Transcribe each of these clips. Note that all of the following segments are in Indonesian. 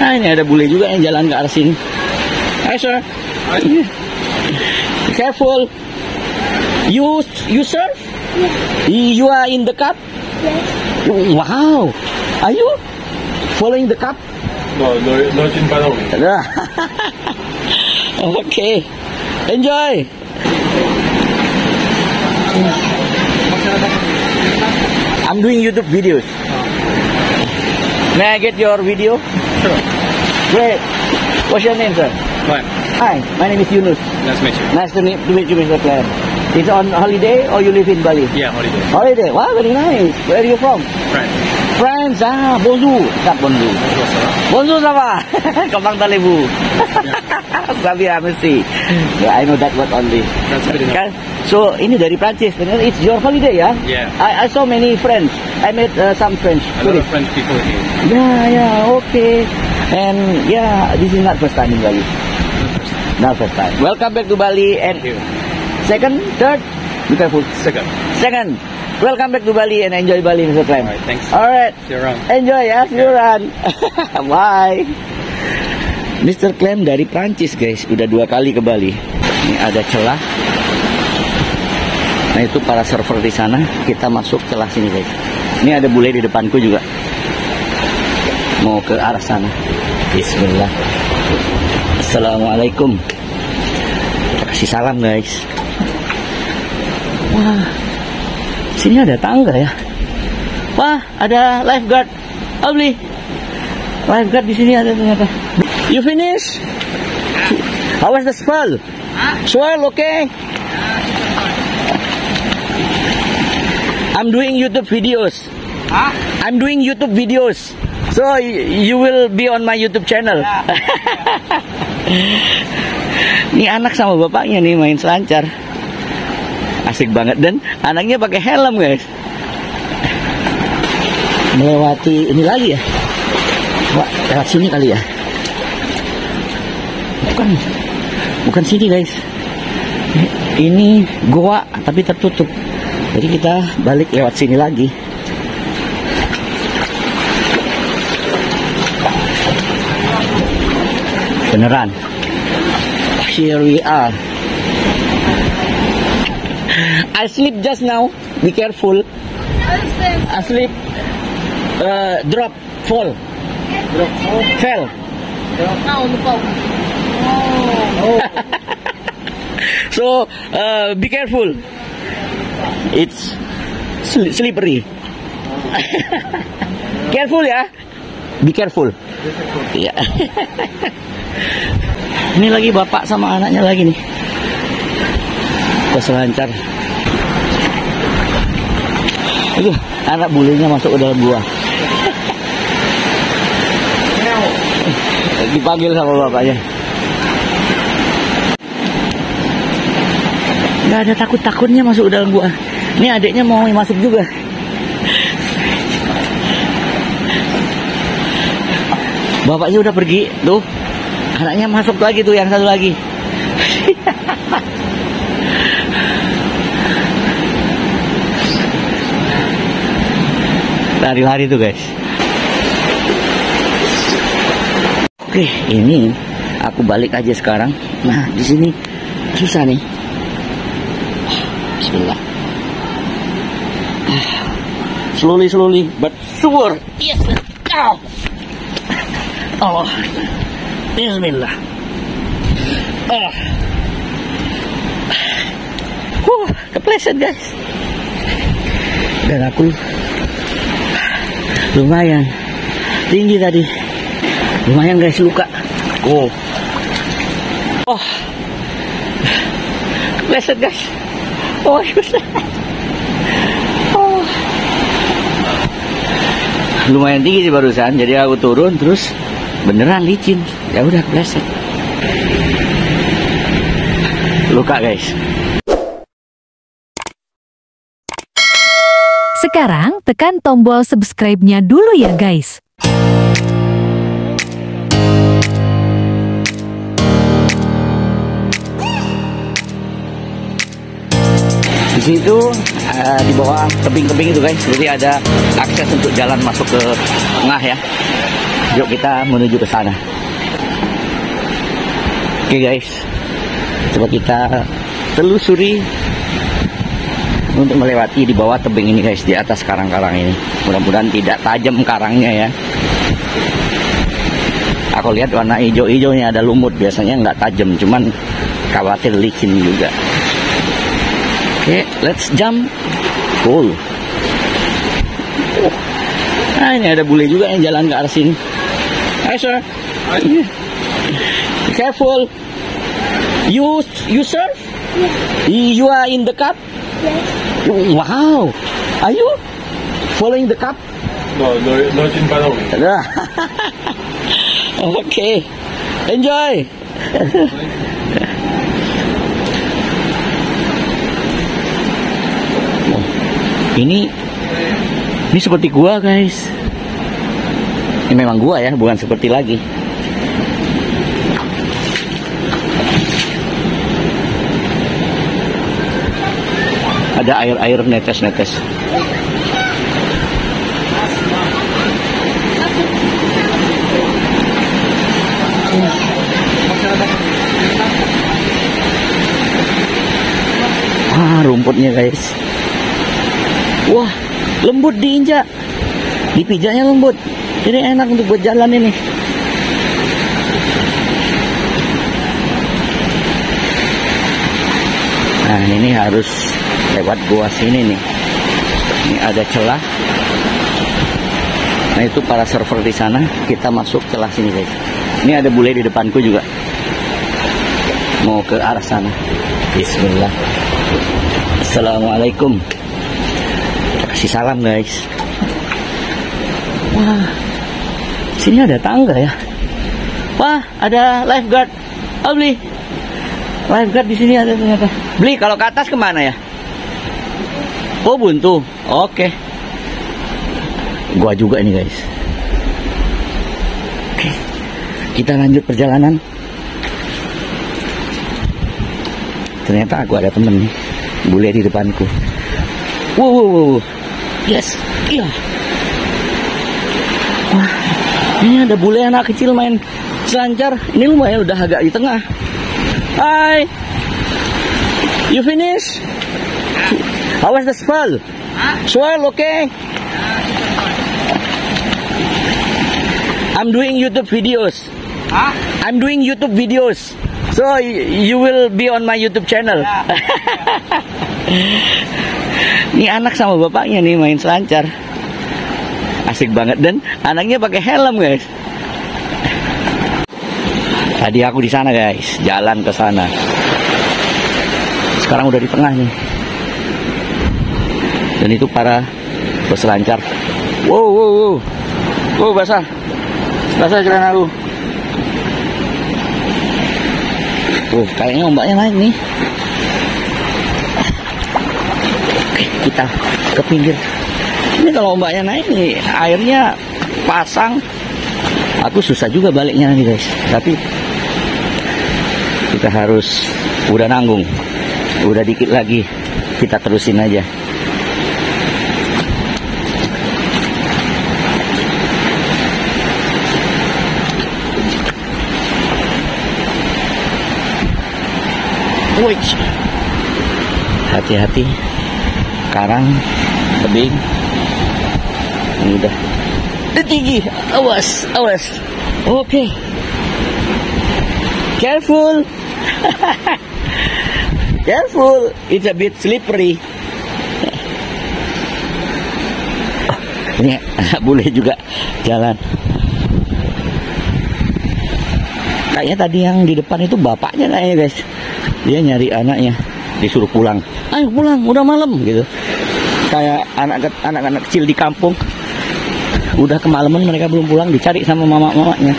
Nah, ini ada bule juga yang jalan ke arah sini. Hi, sir. Hi. Careful. You surf? Yes. You are in the cup? Yes. Wow. Are you following the cup? No, in Palawan. Okay. Enjoy. I'm doing YouTube videos. May I get your video? Sure. Great. What's your name, sir? Fine. Hi, my name is Yunus. Nice to meet you. Nice to meet you, Mr. Clem. It's on holiday or you live in Bali? Yeah, holiday. Holiday. Wow, very nice. Where are you from? France. France. Ah, bonjour. Sap bonjour. Bonjour, ça va? Comment allez-vous? Xavier, merci. Yeah, I know that word only. That's good enough. Kan? So, ini dari Prancis. It's your holiday, ya? Yeah. I saw many friends. I met some French. A lot of French people here. Yeah, okay. And yeah, this is not first time in Bali. Not first time. Welcome back to Bali. And Thank you. second, third, be careful. Second. Second, welcome back to Bali and enjoy Bali, Mr. Clem. Alright, thanks. Alright, See you around. enjoy ya, see you around. Bye. Mr. Clem dari Prancis, guys, udah 2 kali ke Bali. Ini ada celah. Nah, itu para server di sana. Kita masuk celah sini, guys. Ini ada bule di depanku juga. Mau ke arah sana. Bismillah. Assalamualaikum. Kita kasih salam, guys. Wah, sini ada tangga ya. Wah, ada lifeguard. Abli, lifeguard di sini ada ternyata. You finish? How was the swirl? Swirl, okay? I'm doing YouTube videos. I'm doing YouTube videos. So you will be on my YouTube channel. Ini anak sama bapaknya nih main selancar. Asik banget, dan anaknya pakai helm, guys. Melewati ini lagi ya. Wah, lewat sini kali ya. Bukan sini, guys. Ini goa tapi tertutup. Jadi kita balik lewat sini lagi. Beneran. Here we are. I sleep just now. Be careful. Asleep. Drop. Fall. Drop. Fell. Oh. So, be careful. It's slippery. Careful ya. Be careful. Iya. Ini lagi bapak sama anaknya lagi nih. Peselancar. Itu anak bulenya masuk ke dalam gua. Dipanggil sama bapaknya. Gak ada takut-takutnya masuk ke dalam gua. Ini adiknya mau masuk juga. Bapaknya udah pergi, tuh. Anaknya masuk lagi tuh, yang satu lagi. Lari-lari tuh, guys. Oke, ini aku balik aja sekarang. Nah, di sini susah nih. Bismillah. Slowly, but sure. Yes. Oh. Bismillah. Kepleset, guys. Dan aku lumayan tinggi tadi. Lumayan, guys, luka. Oh. Kepleset, guys. Oh, susah. Lumayan tinggi sih barusan, jadi aku turun terus beneran licin. Ya udah, kepleset. Luka, guys. Sekarang tekan tombol subscribe-nya dulu ya, guys. Di situ di bawah tebing-tebing itu, guys, jadi ada akses untuk jalan masuk ke tengah ya. Yuk kita menuju ke sana. Oke guys, coba kita telusuri untuk melewati di bawah tebing ini guys, di atas karang-karang ini. Mudah-mudahan tidak tajam karangnya ya. Aku lihat warna hijau-hijaunya, ada lumut, biasanya nggak tajam, cuman khawatir licin juga. Oke, let's jump. Cool. Nah, ini ada bule juga yang jalan ke arah sini. Hi sir. Careful. You surf? You are in the cup? Wow. Are you following the cup? No, in Padang. Okay. Enjoy. Ini seperti gua guys. Ini memang gua ya, bukan seperti lagi. Ada air netes-netes. Rumputnya guys. Wah, lembut diinjak. Dipijanya lembut. Ini enak untuk buat jalan ini. Nah, ini harus lewat gua sini nih. Ini ada celah. Nah, itu para server di sana. Kita masuk celah sini guys. Ini ada bule di depanku juga. Mau ke arah sana. Bismillah. Assalamualaikum. Kasih salam guys. Wah, sini ada tangga ya. Wah, ada lifeguard. Oh, beli. Lifeguard di sini ada ternyata. Beli, kalau ke atas kemana ya? Oh, buntu. Oke. Gua juga ini guys. Oke. Kita lanjut perjalanan. Ternyata aku ada temen nih. Bule di depanku. Wow. Yes. Iya. Wah, ini ada bule anak kecil main selancar. Ini lumayan udah agak di tengah. Hi. You finish? How was the swell? Swell, okay? I'm doing YouTube videos. I'm doing YouTube videos. So you will be on my YouTube channel. Ini anak sama bapaknya nih main selancar. Asik banget, dan anaknya pakai helm guys. Tadi aku di sana guys, jalan ke sana. Sekarang udah di tengah nih. Dan itu para peselancar. Wow. Wow, basah celana aku. Kayaknya ombaknya naik nih. Oke, kita ke pinggir. Ini kalau ombaknya naik nih, airnya pasang. Aku susah juga baliknya nanti guys. Tapi kita harus, udah nanggung. Udah dikit lagi, kita terusin aja. Wih, hati-hati, karang, tebing, ini udah tinggi, awas. Oke. Careful. Careful, it's a bit slippery. Ini boleh juga jalan. Kayaknya tadi yang di depan itu bapaknya kayaknya guys. Dia nyari anaknya, disuruh pulang. Ayo pulang, udah malam gitu. Kayak anak-anak kecil di kampung. Udah kemalaman mereka belum pulang, dicari sama mama-mamanya.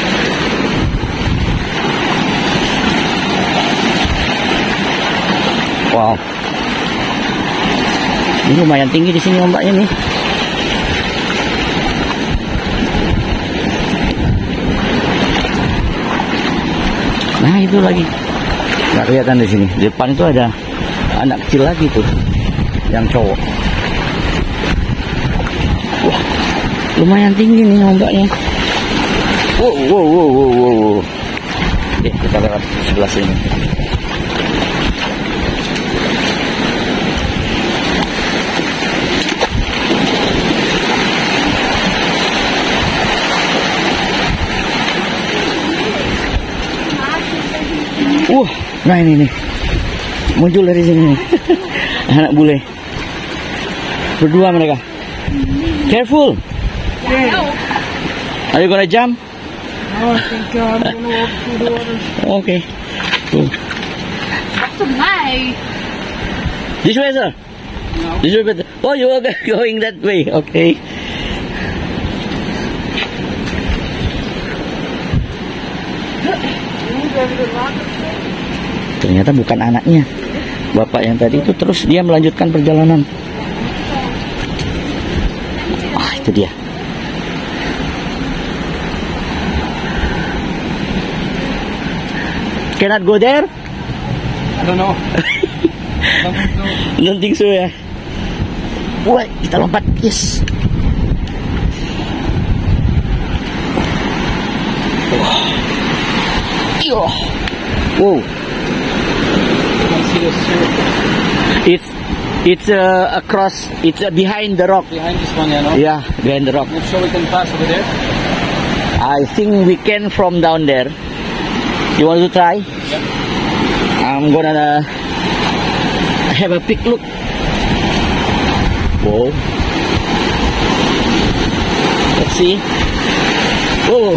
Wow. Ini lumayan tinggi di sini ombaknya nih. Nah, itu lagi. Nggak kelihatan di sini. Di depan itu ada anak kecil lagi tuh, yang cowok. Wah, lumayan tinggi nih ombaknya. Wow. Oke, kita lewat sebelah sini. Nah ini nih, muncul dari sini nih. Anak bule. Berdua mereka. Careful. Are you gonna jump? I think I'm gonna walk through the water. Okay. Cool. That's a night. This way, sir. No. This way, better. Oh, you are going that way. Okay. Ternyata bukan anaknya, bapak yang tadi itu. Terus dia melanjutkan perjalanan. Itu dia. Cannot go there? I don't know. Don't think so ya. Wah, kita lompat. Yes. Yo. Wow. It's across. It's behind the rock. Behind this one, yeah, no? Yeah, behind the rock. Not sure we can pass over there. I think we can from down there. You want to try? Yeah. I'm gonna have a quick look. Whoa. Let's see. Whoa.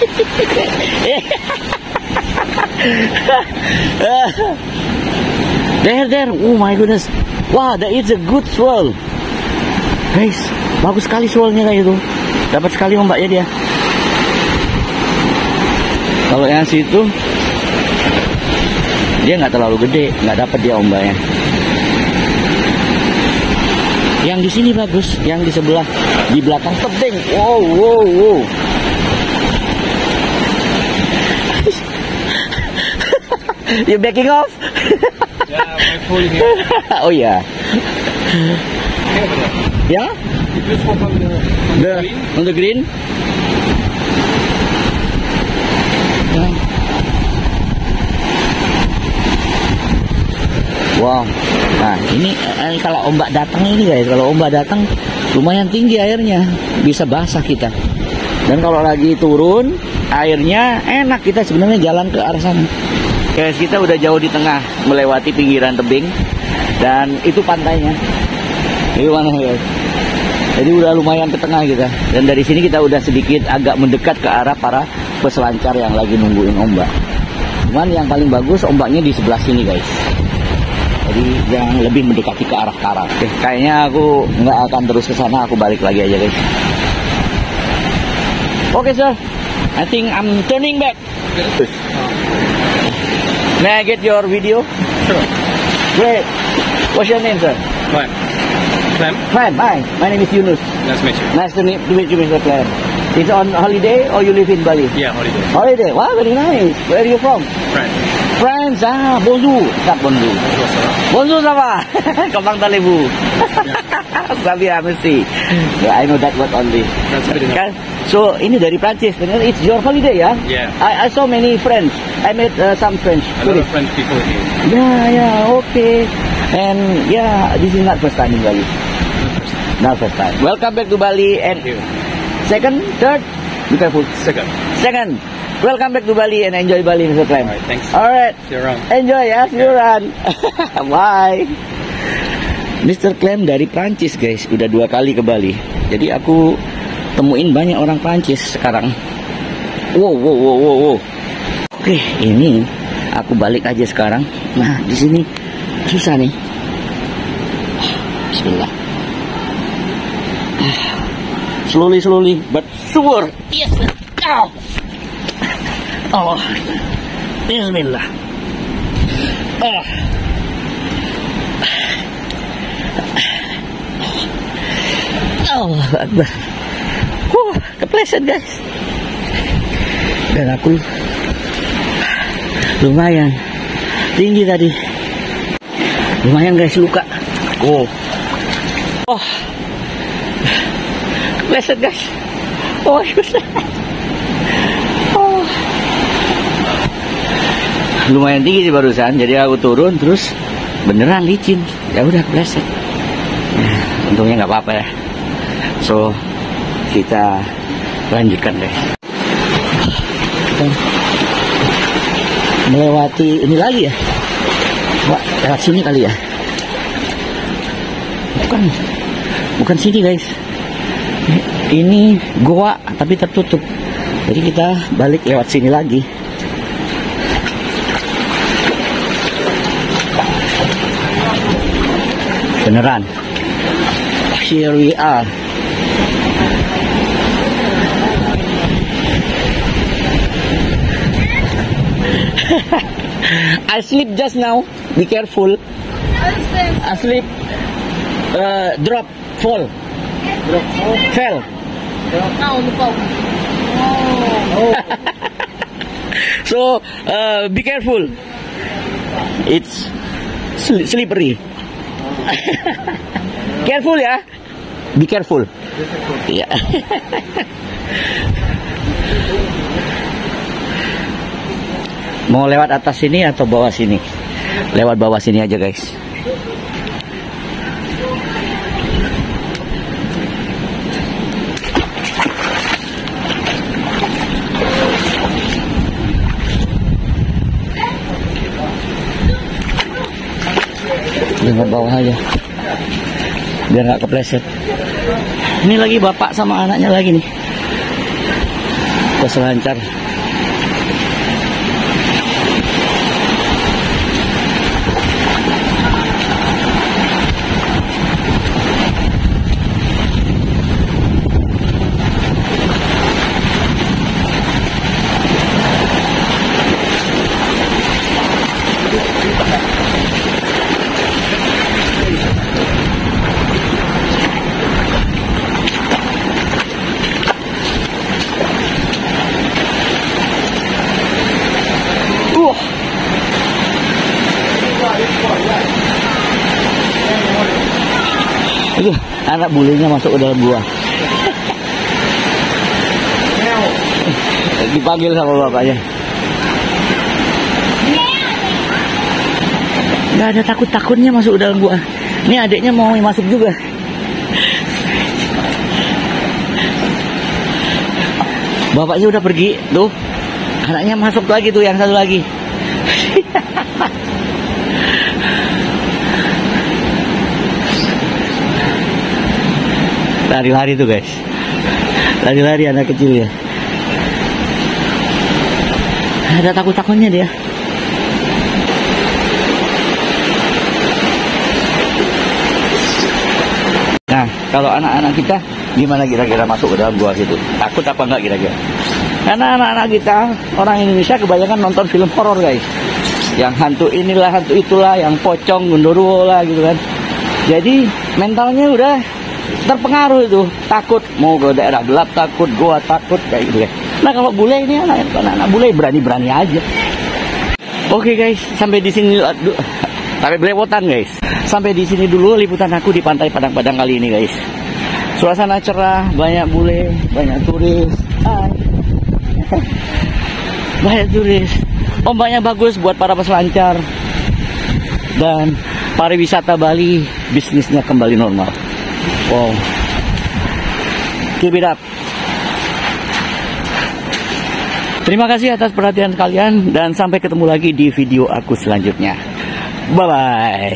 There. Oh my goodness. Wow, that is a good swirl. Guys, bagus sekali swirlnya kayak itu. Dapat sekali ombaknya dia. Kalau yang situ dia nggak terlalu gede, nggak dapat dia ombaknya. Yang di sini bagus, yang di sebelah, di belakang tebing. Wow. You backing off? Yeah, I'm pulling here. Oh yeah. Over there. Yeah? You just walk on the green. On the green? Yeah. Wow. Nah ini kalau ombak datang ini guys, kalau ombak datang lumayan tinggi airnya, bisa basah kita. Dan kalau lagi turun airnya enak, kita sebenarnya jalan ke arah sana. Guys, kita udah jauh di tengah, melewati pinggiran tebing, dan itu pantainya. Ini mana guys? Jadi udah lumayan ke tengah kita, dan dari sini kita udah sedikit agak mendekat ke arah para peselancar yang lagi nungguin ombak. Cuman yang paling bagus ombaknya di sebelah sini guys. Jadi yang lebih mendekati ke arah karat. Oke, kayaknya aku nggak akan terus ke sana, aku balik lagi aja guys. Oke sir, I think I'm turning back. May I get your video? Sure. Great. What's your name, sir? Clem. Clem. Hi. My name is Yunus. Nice to meet you. Nice to meet you, Mr. Clem. It's on holiday or you live in Bali? Yeah, holiday. Holiday. Wow, very nice. Where are you from? France. France. Ah, bonjour. Stop bonjour. Bonjour, ça va? Comment allez-vous? Ça va, merci. Yeah, I know that word only. That's good enough. So, ini dari Prancis. It's your holiday, ya? Yeah. I saw many friends. I met some French. A lot of French people here. Yeah, okay. And yeah, this is not first time in Bali. Not first time. Welcome back to Bali. And Thank you. second, third, be careful. Second. Welcome back to Bali and enjoy Bali, Mr. Clem. Alright, thanks. Alright. See you around. Enjoy ya, see you around. Bye. Mr. Clem dari Prancis guys, udah 2 kali ke Bali. Jadi aku temuin banyak orang Prancis sekarang. Wow. Oke, ini aku balik aja sekarang. Nah, di sini susah nih. Bismillah. Slowly, but sure. Yes, let's go. Oh, Bismillah. Oh, Akbar. Kepleset guys. Dan aku lumayan tinggi tadi. Lumayan guys, luka. Oh, kepleset guys. Oh, susah. lumayan tinggi sih barusan, jadi aku turun terus beneran licin, ya udah kepleset. Untungnya nggak apa-apa ya. So kita lanjutkan guys. Kita melewati ini lagi ya. Wah, lewat sini kali ya. Bukan sini guys. Ini goa tapi tertutup. Jadi kita balik lewat sini lagi. Beneran. Here we are. I sleep just now. Be careful. I sleep. Drop. Fall. Fell. Now on the phone. So be careful. It's slippery. Careful ya. Be careful. Ya. Mau lewat atas sini atau bawah sini? Lewat bawah sini aja guys. Lewat bawah aja biar nggak kepleset. Ini lagi bapak sama anaknya lagi nih peselancar. Aduh, anak bulenya masuk ke dalam gua. Dipanggil sama bapaknya. Gak ada takut-takutnya masuk ke dalam gua. Ini adiknya mau masuk juga. Bapaknya udah pergi, tuh. Anaknya masuk lagi tuh, yang satu lagi. Lari-lari tuh guys. Lari-lari anak kecil ya. Ada takut-takutnya dia. Nah, kalau anak-anak kita gimana kira-kira masuk ke dalam gua situ? Takut apa enggak kira-kira? Karena anak-anak kita, orang Indonesia kebanyakan nonton film horor guys. Yang hantu inilah, hantu itulah, yang pocong, gundurwo lah gitu kan. Jadi mentalnya udah terpengaruh itu, takut mau ke daerah gelap, takut gua takut kayak gitu ya. Nah kalau bule ini anak-anak bule berani-berani aja. Oke guys, sampai di sini sampai belepotan guys. Sampai di sini dulu liputan aku di Pantai Padang-Padang kali ini guys. Suasana cerah, banyak bule, banyak turis. Banyak turis. Ombaknya bagus buat para peselancar. Dan pariwisata Bali bisnisnya kembali normal. Wow, keep it up. Terima kasih atas perhatian kalian dan sampai ketemu lagi di video aku selanjutnya. Bye bye.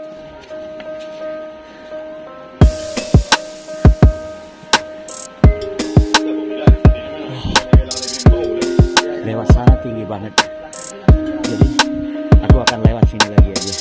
Lewat sana tinggi banget, jadi aku akan lewat sini lagi aja.